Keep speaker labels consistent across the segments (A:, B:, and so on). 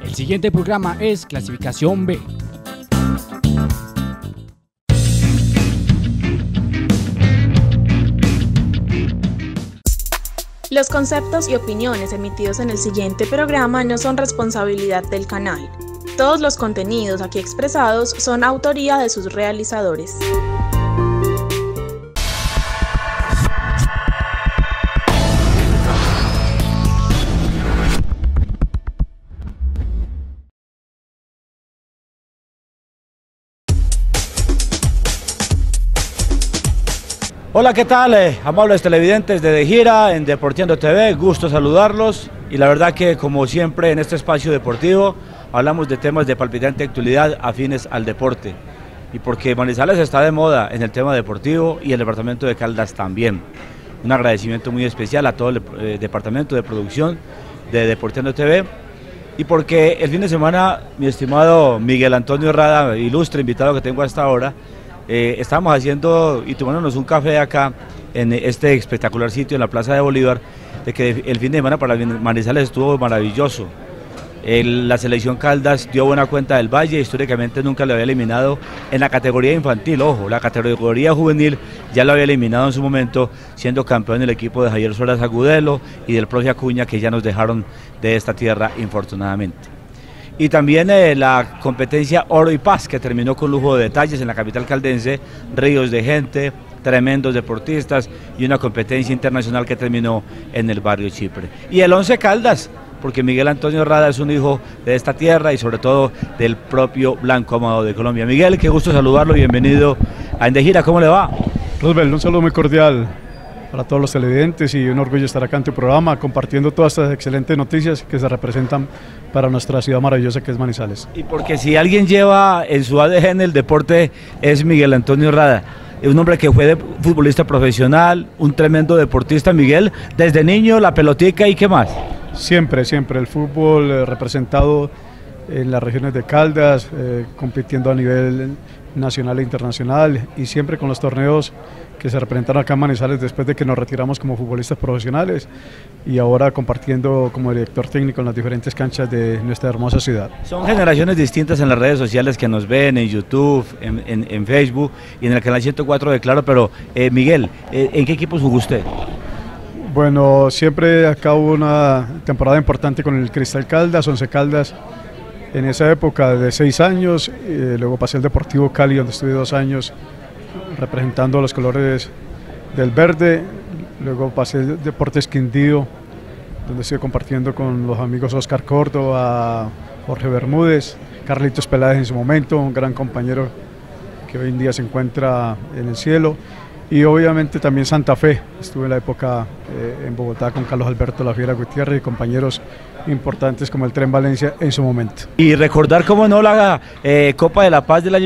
A: El siguiente programa es Clasificación B.
B: Los conceptos y opiniones emitidos en el siguiente programa no son responsabilidad del canal. Todos los contenidos aquí expresados son autoría de sus realizadores.
C: Hola, ¿qué tal? Amables televidentes de Gira en Deportiendo TV, gusto saludarlos y la verdad que como siempre en este espacio deportivo hablamos de temas de palpitante actualidad afines al deporte y porque Manizales está de moda en el tema deportivo y el departamento de Caldas también. Un agradecimiento muy especial a todo el departamento de producción de Deportiendo TV y porque el fin de semana mi estimado Miguel Antonio Rada, ilustre invitado que tengo hasta ahora, estábamos haciendo y tomándonos un café acá en este espectacular sitio en la Plaza de Bolívar, de que el fin de semana para Manizales estuvo maravilloso. La selección Caldas dio buena cuenta del Valle, históricamente nunca lo había eliminado en la categoría infantil, ojo, la categoría juvenil ya lo había eliminado en su momento, siendo campeón el equipo de Javier Suárez Agudelo y del profe Acuña, que ya nos dejaron de esta tierra infortunadamente. Y también la competencia Oro y Paz, que terminó con lujo de detalles en la capital caldense, ríos de gente, tremendos deportistas y una competencia internacional que terminó en el barrio Chipre. Y el 11 Caldas, porque Miguel Antonio Rada es un hijo de esta tierra y sobre todo del propio Blanco Amado de Colombia. Miguel, qué gusto saludarlo, bienvenido a En De Gira, ¿cómo le va?
D: Roosevelt, un saludo muy cordial para todos los televidentes y un orgullo estar acá en tu programa compartiendo todas estas excelentes noticias que se representan para nuestra ciudad maravillosa que es Manizales.
C: Y porque si alguien lleva en su ADN el deporte es Miguel Antonio Rada, es un hombre que fue futbolista profesional, un tremendo deportista. Miguel, desde niño la pelotica y qué más.
D: Siempre el fútbol representado en las regiones de Caldas, compitiendo a nivel nacional e internacional y siempre con los torneos que se representaron acá en Manizales después de que nos retiramos como futbolistas profesionales y ahora compartiendo como director técnico en las diferentes canchas de nuestra hermosa ciudad.
C: Son generaciones distintas en las redes sociales que nos ven, en YouTube, en Facebook y en el canal 104 de Claro, pero Miguel, ¿en qué equipos jugó usted?
D: Bueno, siempre acá hubo una temporada importante con el Cristal Caldas, 11 Caldas, en esa época de 6 años, luego pasé al Deportivo Cali donde estuve 2 años representando los colores del verde, luego pasé al Deportes Quindío donde estuve compartiendo con los amigos Oscar Córdoba, Jorge Bermúdez, Carlitos Peláez en su momento, un gran compañero que hoy en día se encuentra en el cielo. Y obviamente también Santa Fe, estuve en la época en Bogotá con Carlos Alberto La Fiera Gutiérrez y compañeros importantes como el Tren Valencia en su momento.
C: Y recordar cómo no la Copa de la Paz del año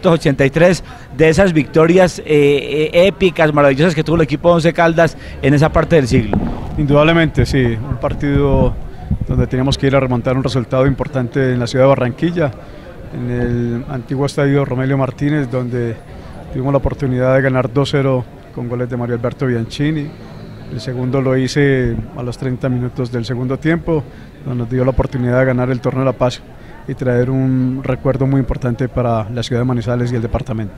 C: 1983, de esas victorias épicas, maravillosas que tuvo el equipo de 11 Caldas en esa parte del siglo.
D: Indudablemente, sí, un partido donde teníamos que ir a remontar un resultado importante en la ciudad de Barranquilla, en el antiguo estadio Romelio Martínez, donde tuvimos la oportunidad de ganar 2-0 con goles de Mario Alberto Bianchini. El segundo lo hice a los 30 minutos del segundo tiempo, donde nos dio la oportunidad de ganar el Torneo de la Paz y traer un recuerdo muy importante para la ciudad de Manizales y el departamento.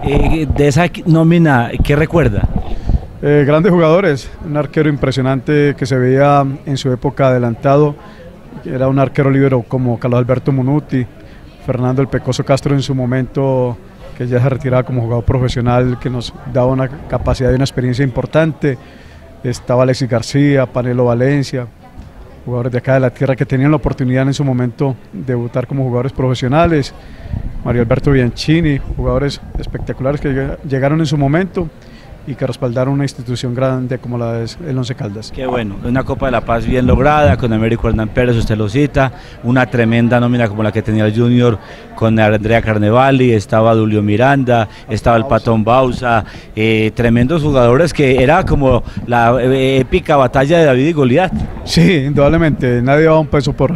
C: De esa nómina, ¿qué recuerda?
D: Grandes jugadores, un arquero impresionante que se veía en su época adelantado, era un arquero líbero como Carlos Alberto Munuti, Fernando el Pecoso Castro en su momento, que ya se retiraba como jugador profesional, que nos daba una capacidad y una experiencia importante. Estaba Alexis García, Panelo Valencia, jugadores de acá de la tierra que tenían la oportunidad en su momento de debutar como jugadores profesionales. Mario Alberto Bianchini, jugadores espectaculares que llegaron en su momento y que respaldaron una institución grande como la es el 11 Caldas.
C: Qué bueno, una Copa de la Paz bien lograda, con Américo Hernán Pérez, usted lo cita, una tremenda nómina como la que tenía el Junior con Andrea Carnevali, estaba Dulio Miranda, estaba el Patón Bausa, tremendos jugadores que era como la épica batalla de David y Goliat.
D: Sí, indudablemente, nadie daba un peso por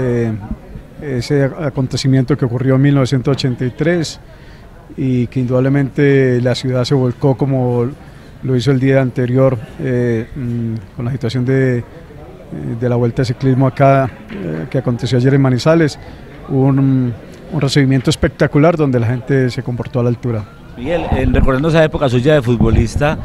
D: ese acontecimiento que ocurrió en 1983 y que indudablemente la ciudad se volcó como lo hizo el día anterior con la situación de de la Vuelta de Ciclismo acá, que aconteció ayer en Manizales. Hubo un recibimiento espectacular donde la gente se comportó a la altura.
C: Miguel, recordando esa época suya de futbolista,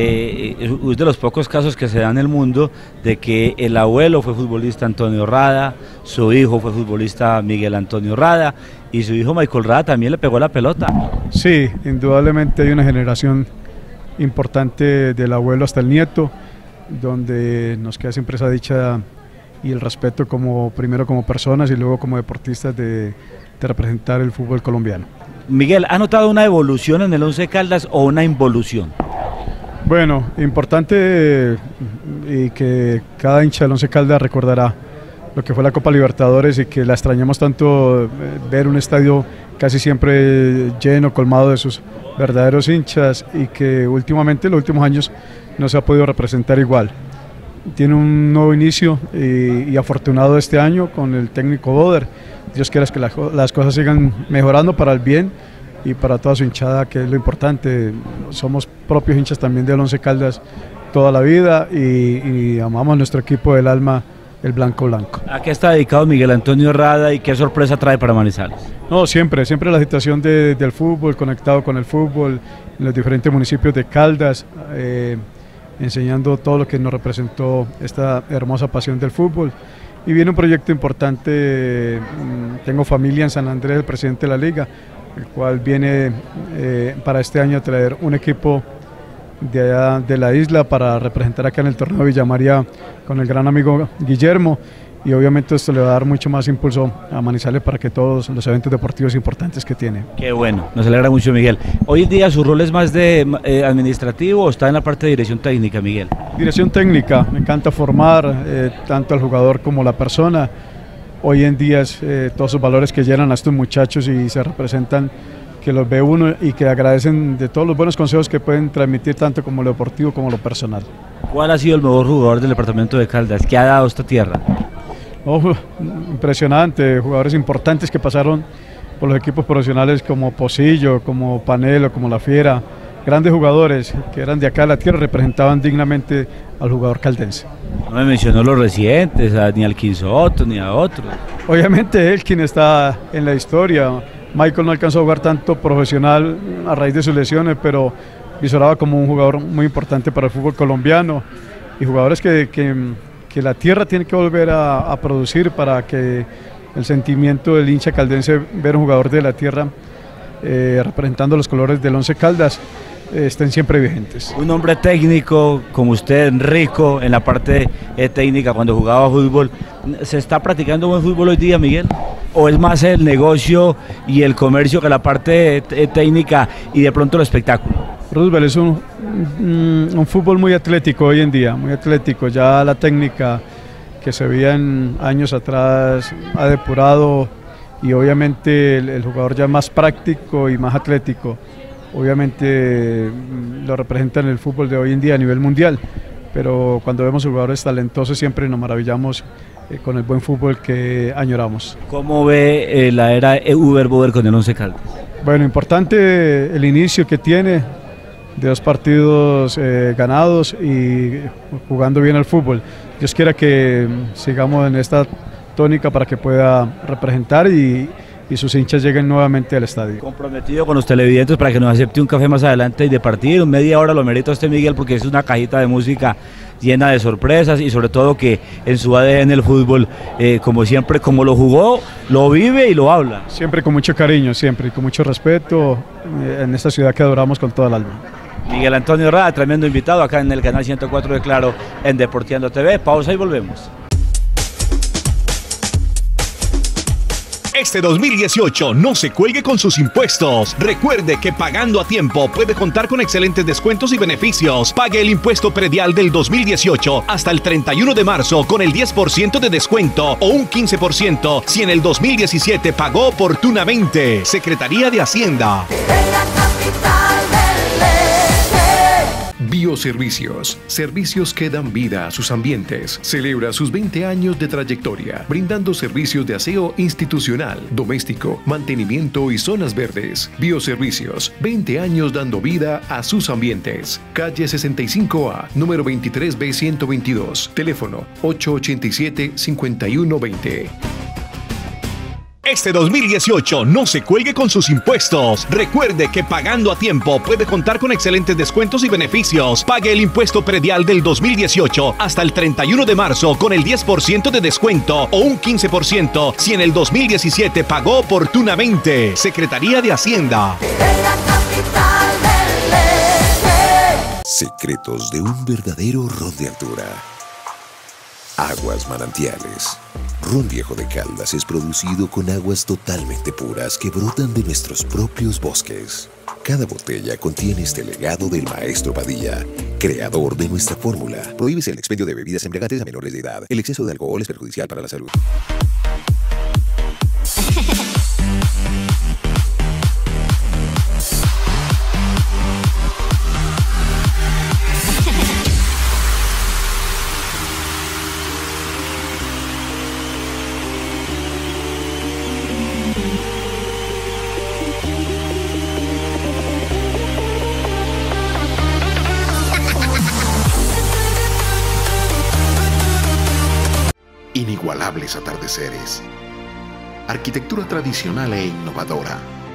C: es de los pocos casos que se dan en el mundo de que el abuelo fue futbolista Antonio Rada, su hijo fue futbolista Miguel Antonio Rada y su hijo Michael Rada también le pegó la pelota. Sí,
D: indudablemente hay una generación importante del abuelo hasta el nieto, donde nos queda siempre esa dicha y el respeto primero como personas y luego como deportistas de representar el fútbol colombiano.
C: Miguel, ¿ha notado una evolución en el Once Caldas o una involución?
D: Bueno, importante y que cada hincha del Once Caldas recordará lo que fue la Copa Libertadores y que la extrañamos tanto, ver un estadio casi siempre lleno, colmado de sus verdaderos hinchas y que últimamente, en los últimos años, no se ha podido representar igual. Tiene un nuevo inicio y afortunado este año con el técnico Boder. Dios quiera que las cosas sigan mejorando para el bien y para toda su hinchada, que es lo importante. Somos propios hinchas también del Once Caldas toda la vida y amamos nuestro equipo del alma, el blanco blanco.
C: ¿A qué está dedicado Miguel Antonio Rada y qué sorpresa trae para Manizales?
D: No, siempre la situación del fútbol, conectado con el fútbol, en los diferentes municipios de Caldas, enseñando todo lo que nos representó esta hermosa pasión del fútbol. Y viene un proyecto importante, tengo familia en San Andrés, el presidente de la liga, el cual viene para este año a traer un equipo de allá de la isla para representar acá en el torneo Villa María con el gran amigo Guillermo, y obviamente esto le va a dar mucho más impulso a Manizales para que todos los eventos deportivos importantes que tiene.
C: Qué bueno, nos alegra mucho, Miguel. Hoy en día su rol es más de administrativo o está en la parte de dirección técnica, Miguel.
D: Dirección técnica, me encanta formar tanto al jugador como la persona. Hoy en día es todos los valores que llenan a estos muchachos y se representan, que los ve uno y que agradecen de todos los buenos consejos que pueden transmitir tanto como lo deportivo como lo personal.
C: ¿Cuál ha sido el mejor jugador del departamento de Caldas? ¿Qué ha dado esta tierra?
D: Oh, impresionante, jugadores importantes que pasaron por los equipos profesionales como Pocillo, como Panelo, como La Fiera, grandes jugadores que eran de acá de la tierra, representaban dignamente al jugador caldense.
C: No me mencionó los recientes, ni al Quinsoto, ni a otros.
D: Obviamente él quien está en la historia. Michael no alcanzó a jugar tanto profesional a raíz de sus lesiones, pero visoraba como un jugador muy importante para el fútbol colombiano y jugadores que la tierra tiene que volver a producir para que el sentimiento del hincha caldense, ver un jugador de la tierra representando los colores del Once Caldas, estén siempre vigentes.
C: Un hombre técnico como usted, rico en la parte técnica cuando jugaba fútbol, ¿se está practicando buen fútbol hoy día, Miguel? ¿O es más el negocio y el comercio que la parte técnica y de pronto el espectáculo?
D: Roosevelt, es un fútbol muy atlético hoy en día, muy atlético. Ya la técnica que se veía en años atrás ha depurado y obviamente el jugador ya más práctico y más atlético, obviamente lo representa en el fútbol de hoy en día a nivel mundial, pero cuando vemos jugadores talentosos siempre nos maravillamos con el buen fútbol que añoramos.
C: ¿Cómo ve la era Uber Boder con el Once Caldas?
D: Bueno, importante el inicio que tiene de 2 partidos ganados y jugando bien al fútbol. Dios quiera que sigamos en esta tónica para que pueda representar y sus hinchas lleguen nuevamente al estadio.
C: Comprometido con los televidentes para que nos acepte un café más adelante y de partido, media hora lo merita usted, Miguel, porque es una cajita de música llena de sorpresas y sobre todo que en su ADN el fútbol, como siempre, como lo jugó, lo vive y lo habla.
D: Siempre con mucho cariño, siempre y con mucho respeto en esta ciudad que adoramos con todo el alma.
C: Miguel Antonio Rada, tremendo invitado acá en el canal 104 de Claro en Deportiando TV. Pausa y volvemos.
E: Este 2018 no se cuelgue con sus impuestos. Recuerde que pagando a tiempo puede contar con excelentes descuentos y beneficios. Pague el impuesto predial del 2018 hasta el 31 de marzo con el 10% de descuento o un 15% si en el 2017 pagó oportunamente. Secretaría de Hacienda.
F: Bioservicios, servicios que dan vida a sus ambientes. Celebra sus 20 años de trayectoria, brindando servicios de aseo institucional, doméstico, mantenimiento y zonas verdes. Bioservicios, 20 años dando vida a sus ambientes. Calle 65A, número 23B122, teléfono 887-5120.
E: Este 2018 no se cuelgue con sus impuestos. Recuerde que pagando a tiempo puede contar con excelentes descuentos y beneficios. Pague el impuesto predial del 2018 hasta el 31 de marzo con el 10% de descuento o un 15% si en el 2017 pagó oportunamente. Secretaría de Hacienda.
G: Secretos de un verdadero ron de altura. Aguas Manantiales. Ron Viejo de Caldas es producido con aguas totalmente puras que brotan de nuestros propios bosques. Cada botella contiene este legado del maestro Padilla, creador de nuestra fórmula. Prohíbes el expendio de bebidas embriagantes a menores de edad. El exceso de alcohol es perjudicial para la salud.
H: Inigualables atardeceres, arquitectura tradicional e innovadora,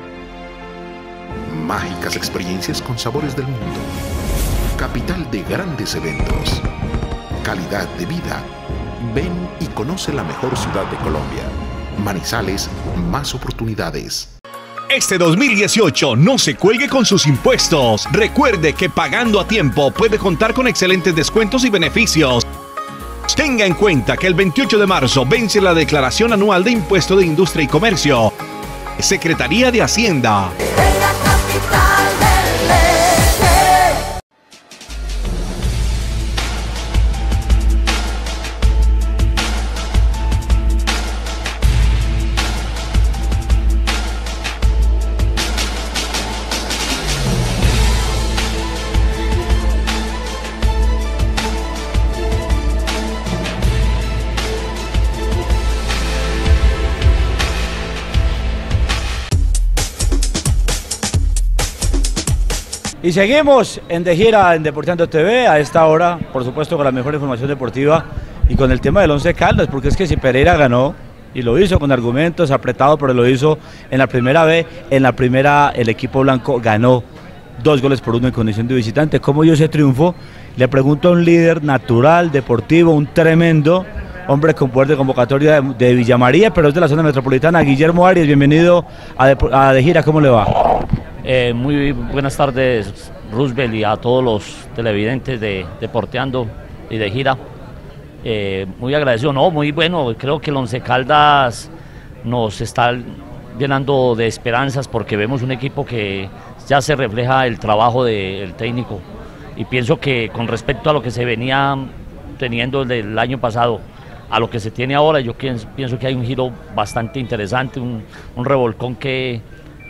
H: mágicas experiencias con sabores del mundo, capital de grandes eventos, calidad de vida. Ven y conoce la mejor ciudad de Colombia. Manizales, más oportunidades.
E: Este 2018 no se cuelgue con sus impuestos. Recuerde que pagando a tiempo puede contar con excelentes descuentos y beneficios. Tenga en cuenta que el 28 de marzo vence la declaración anual de impuesto de industria y comercio. Secretaría de Hacienda.
C: Y seguimos de gira en Deporteando TV a esta hora, por supuesto con la mejor información deportiva y con el tema del Once Caldas, porque es que si Pereira ganó y lo hizo con argumentos, apretado, pero lo hizo en la primera B, en la primera el equipo blanco ganó 2-1 en condición de visitante. ¿Cómo dio ese triunfo? Le pregunto a un líder natural, deportivo, un tremendo hombre con poder de convocatoria de Villa María, pero es de la zona metropolitana. Guillermo Arias, bienvenido a De Gira, ¿cómo le va?
I: Muy buenas tardes, Roosevelt, y a todos los televidentes de Deporteando y De Gira. Muy agradecido, no, muy bueno. Creo que el Once Caldas nos está llenando de esperanzas porque vemos un equipo que ya se refleja el trabajo del técnico, y pienso que con respecto a lo que se venía teniendo del año pasado a lo que se tiene ahora, yo pienso que hay un giro bastante interesante, un revolcón que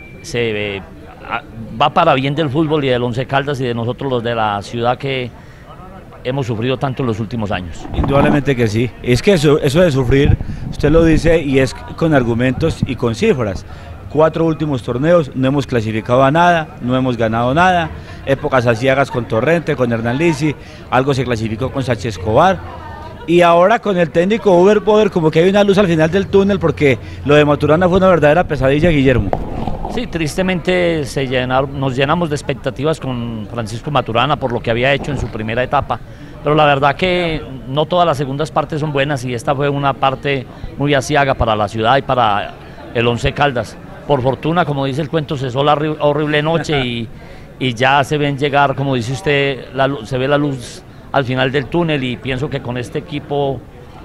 I: se va para bien del fútbol y del Once Caldas y de nosotros los de la ciudad que hemos sufrido tanto en los últimos años.
C: Indudablemente que sí, es que eso de sufrir, usted lo dice y es con argumentos y con cifras. 4 últimos torneos, no hemos clasificado a nada, no hemos ganado nada, épocas aciagas con Torrente, con Hernán Lisi, algo se clasificó con Sánchez Escobar, y ahora con el técnico Uber Poder como que hay una luz al final del túnel, porque lo de Maturana fue una verdadera pesadilla, Guillermo.
I: Sí, tristemente nos llenamos de expectativas con Francisco Maturana por lo que había hecho en su primera etapa, pero la verdad que no todas las segundas partes son buenas, y esta fue una parte muy aciaga para la ciudad y para el Once Caldas. Por fortuna, como dice el cuento, cesó la horrible noche y ya se ven llegar, como dice usted, se ve la luz al final del túnel, y pienso que con este equipo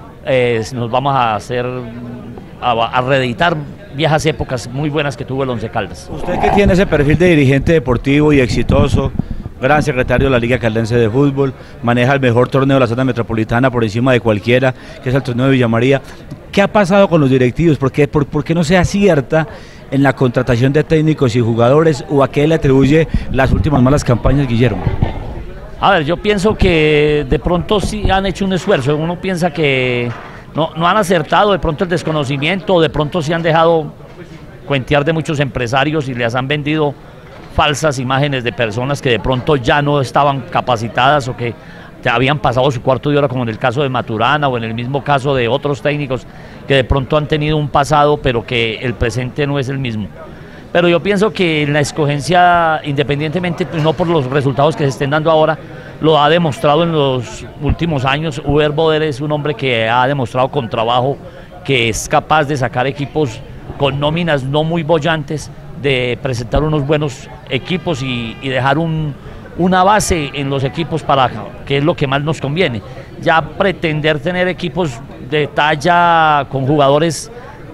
I: nos vamos a reeditar viejas épocas muy buenas que tuvo el Once Caldas.
C: Usted que tiene ese perfil de dirigente deportivo y exitoso, gran secretario de la Liga Caldense de Fútbol, maneja el mejor torneo de la zona metropolitana por encima de cualquiera, que es el torneo de Villa María. ¿Qué ha pasado con los directivos? ¿Por qué no se acierta en la contratación de técnicos y jugadores, o a qué le atribuye las últimas malas campañas, Guillermo?
I: A ver, yo pienso que de pronto sí han hecho un esfuerzo. Uno piensa que no han acertado, de pronto el desconocimiento, de pronto sí han dejado cuentear de muchos empresarios y les han vendido falsas imágenes de personas que de pronto ya no estaban capacitadas o que habían pasado su cuarto de hora, como en el caso de Maturana o en el mismo caso de otros técnicos que de pronto han tenido un pasado pero que el presente no es el mismo. Pero yo pienso que en la escogencia, independientemente, pues no por los resultados que se estén dando ahora, lo ha demostrado en los últimos años. Uber Boder es un hombre que ha demostrado con trabajo que es capaz de sacar equipos con nóminas no muy bollantes, de presentar unos buenos equipos y dejar una base en los equipos para que es lo que más nos conviene. Ya pretender tener equipos de talla con jugadores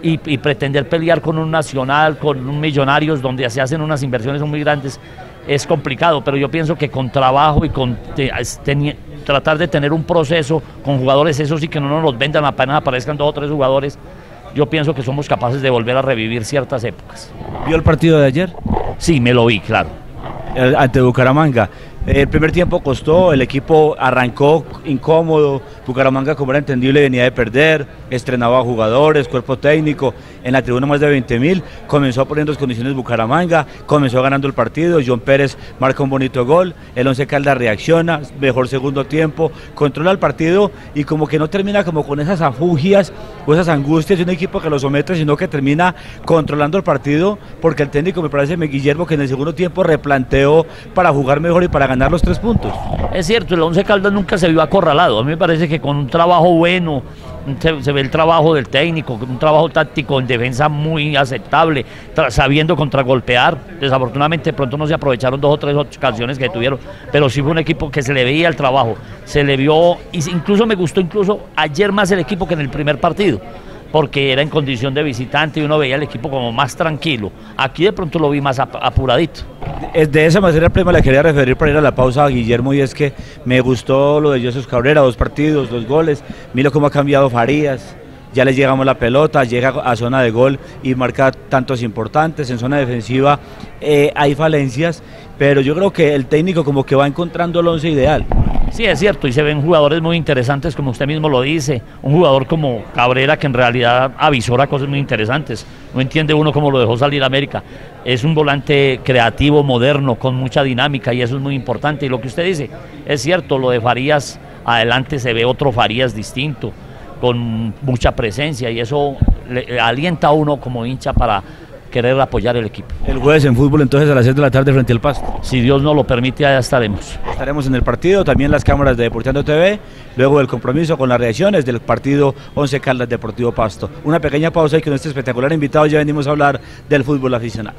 I: y pretender pelear con un Nacional, con un Millonarios, donde se hacen unas inversiones muy grandes, es complicado, pero yo pienso que con trabajo y con tratar de tener un proceso con jugadores, eso sí, que no nos los vendan apenas aparezcan 2 o 3 jugadores, yo pienso que somos capaces de volver a revivir ciertas épocas.
C: ¿Vio el partido de ayer?
I: Sí, me lo vi, claro.
C: Ante Bucaramanga. El primer tiempo costó, el equipo arrancó incómodo, Bucaramanga, como era entendible, venía de perder, estrenaba jugadores, cuerpo técnico, en la tribuna más de 20.000, comenzó poniendo las condiciones Bucaramanga, comenzó ganando el partido, John Pérez marca un bonito gol, el Once Caldas reacciona, mejor segundo tiempo, controla el partido y como que no termina como con esas afugias o esas angustias de un equipo que lo somete, sino que termina controlando el partido, porque el técnico, me parece, Guillermo, que en el segundo tiempo replanteó para jugar mejor y para ganar los 3 puntos.
I: Es cierto, el Once Caldas nunca se vio acorralado. A mí me parece que con un trabajo bueno, se ve el trabajo del técnico, un trabajo táctico en defensa muy aceptable, sabiendo contragolpear. Desafortunadamente de pronto no se aprovecharon 2 o 3 ocasiones que tuvieron, pero sí fue un equipo que se le veía el trabajo, se le vio, incluso me gustó ayer más el equipo que en el primer partido, porque era en condición de visitante y uno veía el equipo como más tranquilo. Aquí de pronto lo vi más apuradito.
C: De esa materia prima le quería referir para ir a la pausa a Guillermo, y es que me gustó lo de Jesús Cabrera, 2 partidos, 2 goles, mira cómo ha cambiado Farías, ya le llegamos la pelota, llega a zona de gol y marca tantos importantes. En zona defensiva hay falencias, pero yo creo que el técnico como que va encontrando el 11 ideal.
I: Sí, es cierto, y se ven jugadores muy interesantes, como usted mismo lo dice, un jugador como Cabrera que en realidad avisora cosas muy interesantes, no entiende uno cómo lo dejó salir a América, es un volante creativo, moderno, con mucha dinámica, y eso es muy importante. Y lo que usted dice, es cierto, lo de Farías, adelante se ve otro Farías distinto, con mucha presencia, y eso le alienta a uno como hincha para querer apoyar el equipo.
C: El jueves en fútbol, entonces, a las 6 de la tarde frente al Pasto.
I: Si Dios nos lo permite, allá estaremos.
C: Estaremos en el partido, también las cámaras de Deporteando TV, luego del compromiso con las reacciones del partido Once Caldas Deportivo Pasto. Una pequeña pausa y con este espectacular invitado ya venimos a hablar del fútbol aficionado.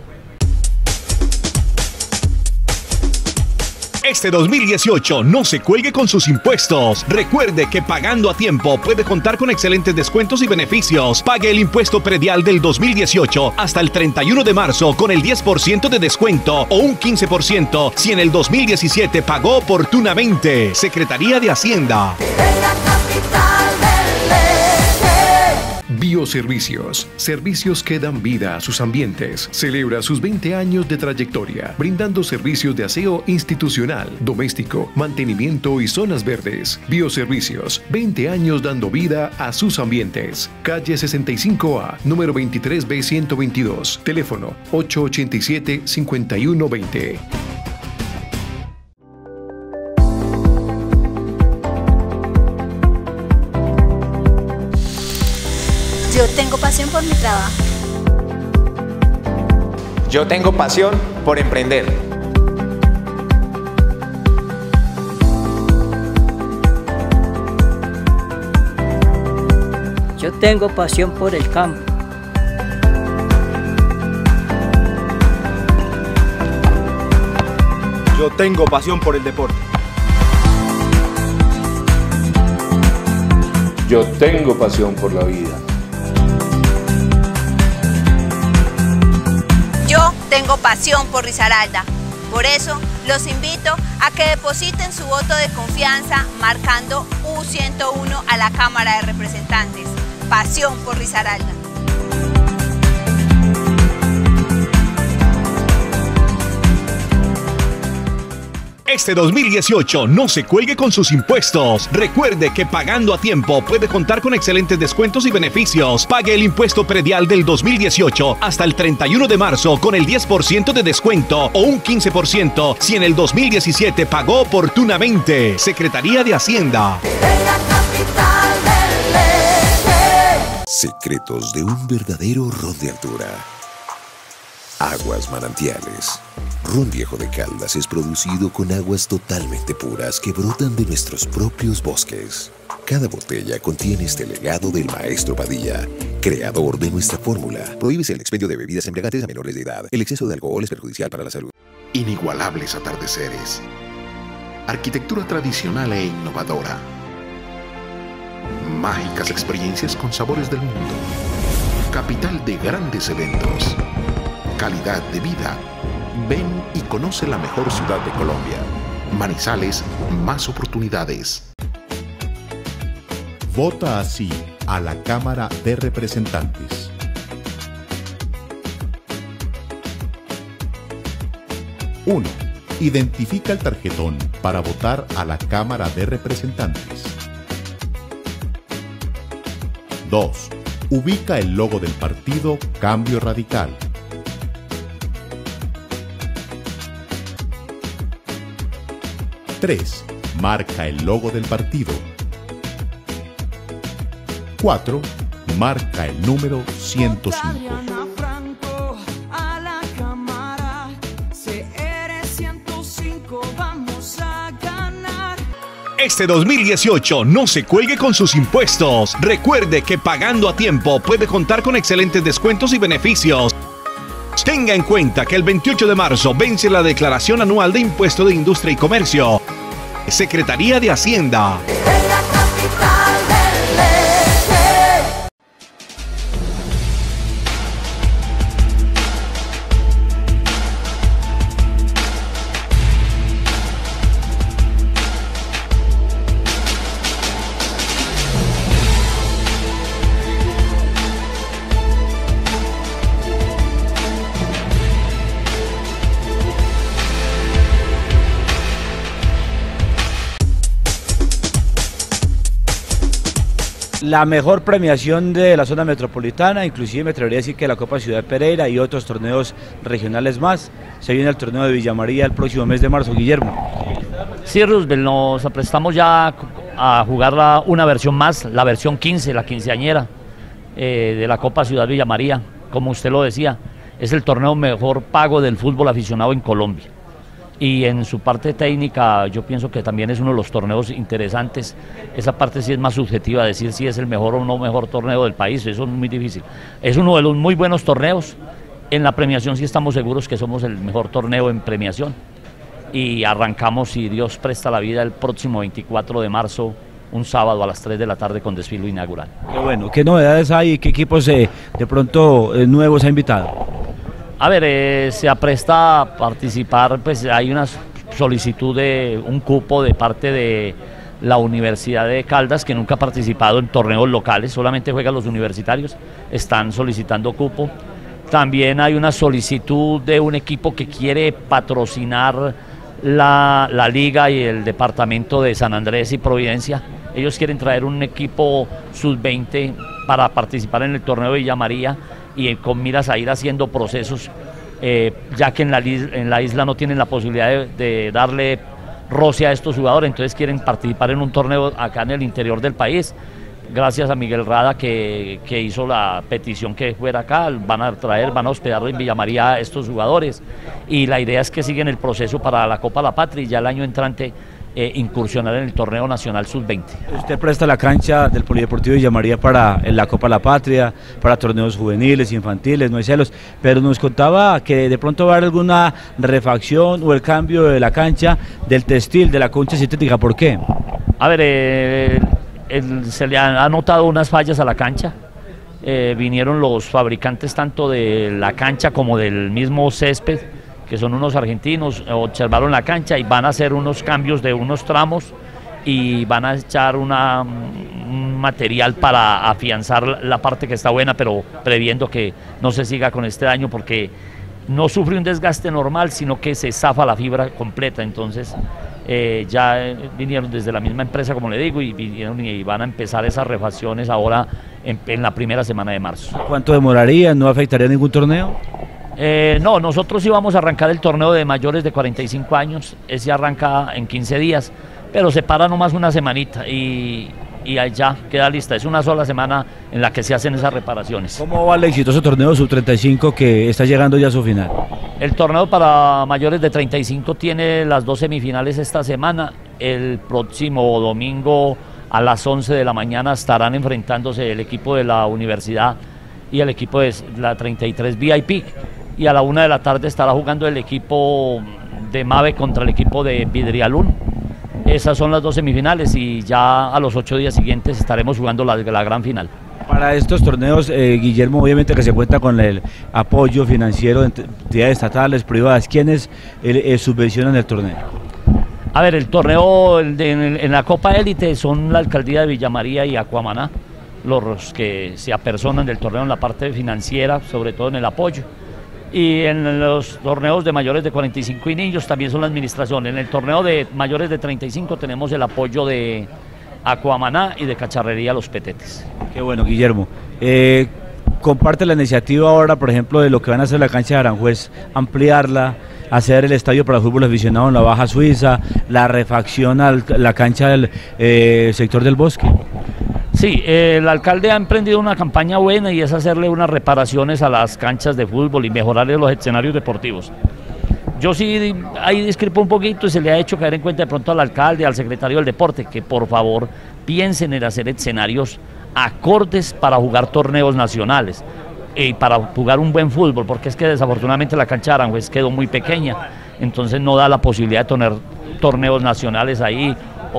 E: Este 2018 no se cuelgue con sus impuestos. Recuerde que pagando a tiempo puede contar con excelentes descuentos y beneficios. Pague el impuesto predial del 2018 hasta el 31 de marzo con el 10% de descuento o un 15% si en el 2017 pagó oportunamente. Secretaría de Hacienda.
F: Bioservicios, servicios que dan vida a sus ambientes. Celebra sus 20 años de trayectoria, brindando servicios de aseo institucional, doméstico, mantenimiento y zonas verdes. Bioservicios, 20 años dando vida a sus ambientes. Calle 65A, número 23B122, teléfono 887-5120.
J: Yo tengo pasión por mi trabajo.
K: Yo tengo pasión por emprender.
L: Yo tengo pasión por el campo.
C: Yo tengo pasión por el deporte.
M: Yo tengo pasión por la vida.
N: Yo tengo pasión por Risaralda. Por eso, los invito a que depositen su voto de confianza marcando U101 a la Cámara de Representantes. Pasión por Risaralda.
E: Este 2018 no se cuelgue con sus impuestos. Recuerde que pagando a tiempo puede contar con excelentes descuentos y beneficios. Pague el impuesto predial del 2018 hasta el 31 de marzo con el 10% de descuento o un 15% si en el 2017 pagó oportunamente. Secretaría de Hacienda.
G: Secretos de un verdadero ron de altura. Aguas Manantiales. Ron Viejo de Caldas es producido con aguas totalmente puras que brotan de nuestros propios bosques. Cada botella contiene este legado del maestro Padilla, creador de nuestra fórmula. Prohíbese el expendio de bebidas embriagantes a menores de edad. El exceso de alcohol es perjudicial para la salud.
H: Inigualables atardeceres. Arquitectura tradicional e innovadora. Mágicas experiencias con sabores del mundo. Capital de grandes eventos. Calidad de vida. Ven y conoce la mejor ciudad de Colombia. Manizales, más oportunidades.
O: Vota así a la Cámara de Representantes. 1. Identifica el tarjetón para votar a la Cámara de Representantes. 2. Ubica el logo del partido Cambio Radical. 3. Marca el logo del partido. 4. Marca el número 105.
E: Este 2018 no se cuelgue con sus impuestos. Recuerde que pagando a tiempo puede contar con excelentes descuentos y beneficios. Tenga en cuenta que el 28 de marzo vence la Declaración Anual de Impuesto de Industria y Comercio. Secretaría de Hacienda.
C: La mejor premiación de la zona metropolitana, inclusive me atrevería a decir que la Copa Ciudad Pereira y otros torneos regionales más. Se viene el torneo de Villa María el próximo mes de marzo, Guillermo.
I: Sí, Roosevelt, nos aprestamos ya a jugar una versión más, la versión 15, la quinceañera de la Copa Ciudad Villa María. Como usted lo decía, es el torneo mejor pago del fútbol aficionado en Colombia. Y en su parte técnica yo pienso que también es uno de los torneos interesantes. Esa parte sí es más subjetiva, decir si es el mejor o no mejor torneo del país, eso es muy difícil. Es uno de los muy buenos torneos. En la premiación sí estamos seguros que somos el mejor torneo en premiación. Y arrancamos, si Dios presta la vida, el próximo 24 de marzo, un sábado a las 3 de la tarde con desfile inaugural.
C: Qué bueno, ¿qué novedades hay y qué equipos de pronto nuevos ha invitado?
I: A ver, se apresta a participar, pues hay una solicitud de un cupo de parte de la Universidad de Caldas, que nunca ha participado en torneos locales, solamente juegan los universitarios, están solicitando cupo. También hay una solicitud de un equipo que quiere patrocinar la liga y el departamento de San Andrés y Providencia. Ellos quieren traer un equipo sub-20 para participar en el torneo de Villa María, y con miras a ir haciendo procesos, ya que en la isla no tienen la posibilidad de darle roce a estos jugadores, entonces quieren participar en un torneo acá en el interior del país. Gracias a Miguel Rada que hizo la petición que fuera acá, van a hospedar en Villa María a estos jugadores, y la idea es que siguen el proceso para la Copa La Patria y ya el año entrante incursionar en el torneo nacional sub-20.
C: Usted presta la cancha del Polideportivo Villa María para la Copa La Patria, para torneos juveniles, infantiles, no hay celos, pero nos contaba que de pronto va a haber alguna refacción o el cambio de la cancha, del textil, de la concha sintética. ¿Por qué?
I: A ver, se le han notado unas fallas a la cancha. Vinieron los fabricantes tanto de la cancha como del mismo césped, que son unos argentinos, observaron la cancha y van a hacer unos cambios de unos tramos y van a echar un material para afianzar la parte que está buena, pero previendo que no se siga con este daño, porque no sufre un desgaste normal, sino que se zafa la fibra completa. Entonces ya vinieron desde la misma empresa, como le digo, y vinieron y van a empezar esas refacciones ahora en la primera semana de marzo.
C: ¿Cuánto demoraría? ¿No afectaría ningún torneo?
I: No, nosotros íbamos a arrancar el torneo de mayores de 45 años, ese arranca en 15 días, pero se para nomás una semanita y allá queda lista. Es una sola semana en la que se hacen esas reparaciones.
C: ¿Cómo va el exitoso torneo Sub-35 que está llegando ya a su final?
I: El torneo para mayores de 35 tiene las 2 semifinales esta semana. El próximo domingo a las 11 de la mañana estarán enfrentándose el equipo de la universidad y el equipo de la 33 VIP. Y a la 1 de la tarde estará jugando el equipo de MAVE contra el equipo de Vidrialún. Esas son las 2 semifinales y ya a los 8 días siguientes estaremos jugando la gran final.
C: Para estos torneos, Guillermo, obviamente que se cuenta con el apoyo financiero de entidades estatales, privadas. ¿Quiénes subvencionan el torneo?
I: A ver, el torneo en la Copa Élite son la alcaldía de Villa María y Acuamaná, los que se apersonan del torneo en la parte financiera, sobre todo en el apoyo. Y en los torneos de mayores de 45 y niños también son la administración. En el torneo de mayores de 35 tenemos el apoyo de Acuamaná y de Cacharrería Los Petetes.
C: Qué bueno, Guillermo. Comparte la iniciativa ahora, por ejemplo, de lo que van a hacer la cancha de Aranjuez, ampliarla, hacer el estadio para el fútbol aficionado en la Baja Suiza, la refacción a la cancha del sector del Bosque.
I: Sí, el alcalde ha emprendido una campaña buena y es hacerle unas reparaciones a las canchas de fútbol y mejorarle los escenarios deportivos. Yo sí ahí discrepo un poquito y se le ha hecho caer en cuenta de pronto al alcalde, al secretario del deporte, que por favor piensen en hacer escenarios acordes para jugar torneos nacionales y para jugar un buen fútbol, porque es que desafortunadamente la cancha de Aranjuez quedó muy pequeña, entonces no da la posibilidad de tener torneos nacionales ahí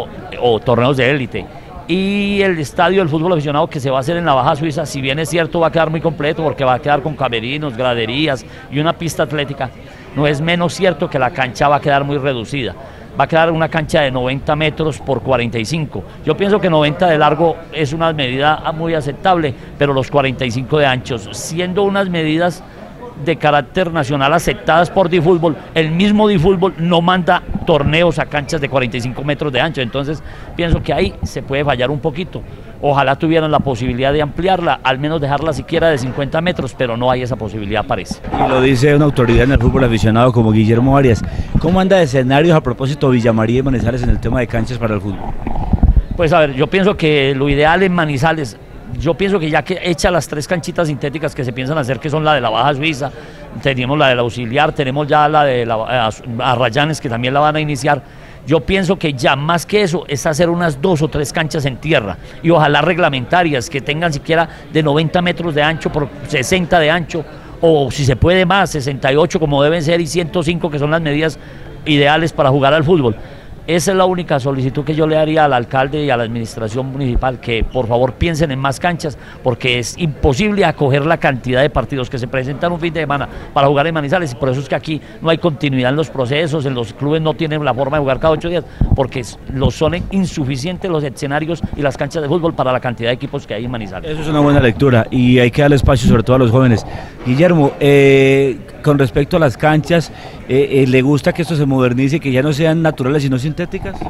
I: o torneos de élite. Y el estadio del fútbol aficionado que se va a hacer en la Baja Suiza, si bien es cierto va a quedar muy completo porque va a quedar con camerinos, graderías y una pista atlética, no es menos cierto que la cancha va a quedar muy reducida. Va a quedar una cancha de 90 metros por 45. Yo pienso que 90 de largo es una medida muy aceptable, pero los 45 de anchos, siendo unas medidas de carácter nacional aceptadas por Difútbol, el mismo Difútbol no manda torneos a canchas de 45 metros de ancho, entonces pienso que ahí se puede fallar un poquito. Ojalá tuvieran la posibilidad de ampliarla, al menos dejarla siquiera de 50 metros, pero no hay esa posibilidad, parece.
C: Y lo dice una autoridad en el fútbol aficionado como Guillermo Arias. ¿Cómo anda de escenarios a propósito Villa María y Manizales en el tema de canchas para el fútbol?
I: Pues a ver, yo pienso que lo ideal en Manizales, yo pienso que ya que hecha las 3 canchitas sintéticas que se piensan hacer, que son la de la Baja Suiza, tenemos la del Auxiliar, tenemos ya la de Arrayanes, que también la van a iniciar. Yo pienso que ya más que eso es hacer unas 2 o 3 canchas en tierra y ojalá reglamentarias que tengan siquiera de 90 metros de ancho por 60 de ancho o si se puede más, 68 como deben ser y 105 que son las medidas ideales para jugar al fútbol. Esa es la única solicitud que yo le haría al alcalde y a la administración municipal, que por favor piensen en más canchas, porque es imposible acoger la cantidad de partidos que se presentan un fin de semana para jugar en Manizales, y por eso es que aquí no hay continuidad en los procesos, en los clubes no tienen la forma de jugar cada 8 días, porque son insuficientes los escenarios y las canchas de fútbol para la cantidad de equipos que hay en Manizales.
C: Eso es una buena lectura y hay que darle espacio sobre todo a los jóvenes. Guillermo, con respecto a las canchas, ¿le gusta que esto se modernice y que ya no sean naturales sino sintéticas?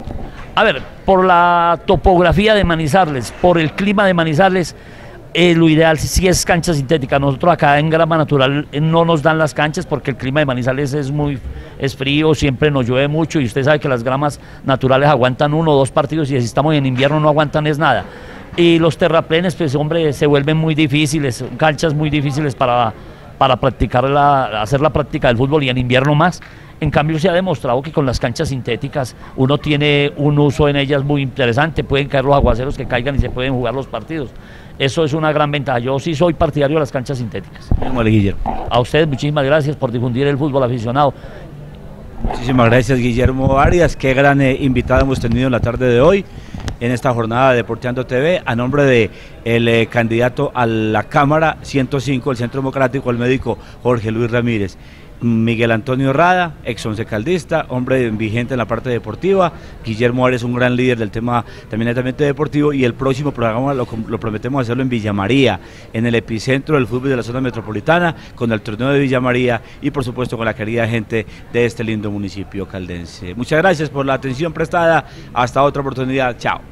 I: A ver, por la topografía de Manizales, por el clima de Manizales, lo ideal sí es cancha sintética. Nosotros acá en grama natural no nos dan las canchas porque el clima de Manizales es frío, siempre nos llueve mucho y usted sabe que las gramas naturales aguantan 1 o 2 partidos y si estamos en invierno no aguantan es nada. Y los terraplenes, pues hombre, se vuelven muy difíciles, canchas muy difíciles para practicar hacer la práctica del fútbol y en invierno más. En cambio se ha demostrado que con las canchas sintéticas uno tiene un uso en ellas muy interesante, pueden caer los aguaceros que caigan y se pueden jugar los partidos. Eso es una gran ventaja. Yo sí soy partidario de las canchas sintéticas.
C: Vale, Guillermo.
I: A ustedes muchísimas gracias por difundir el fútbol aficionado.
C: Muchísimas gracias, Guillermo Arias. Qué gran invitado hemos tenido en la tarde de hoy en esta jornada de Deporteando TV, a nombre de el candidato a la Cámara 105 del Centro Democrático, el médico Jorge Luis Ramírez. Miguel Antonio Rada, ex oncecaldista, hombre vigente en la parte deportiva. Guillermo Ares, un gran líder del tema también netamente deportivo, y el próximo programa lo prometemos hacerlo en Villa María, en el epicentro del fútbol de la zona metropolitana, con el torneo de Villa María y por supuesto con la querida gente de este lindo municipio caldense. Muchas gracias por la atención prestada, hasta otra oportunidad, chao.